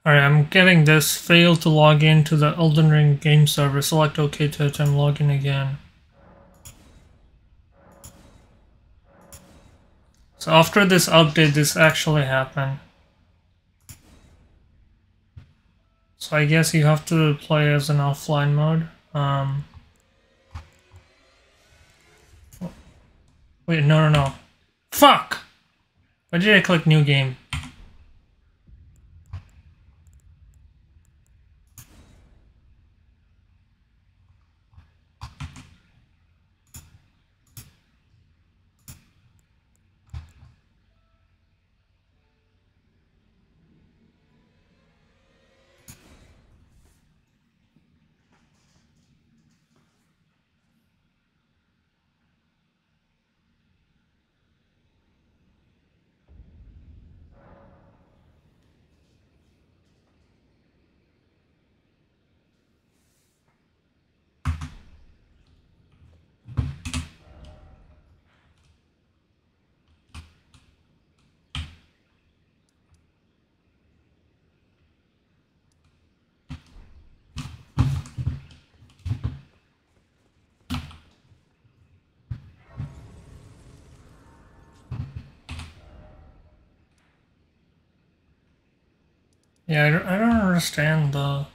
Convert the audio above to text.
Alright, I'm getting this. Failed to log into the Elden Ring Game Server. Select OK to attempt login again. So after this update, this actually happened. So I guess you have to play as an offline mode. Wait, no. Fuck! Why did I click new game? Yeah, I don't understand the...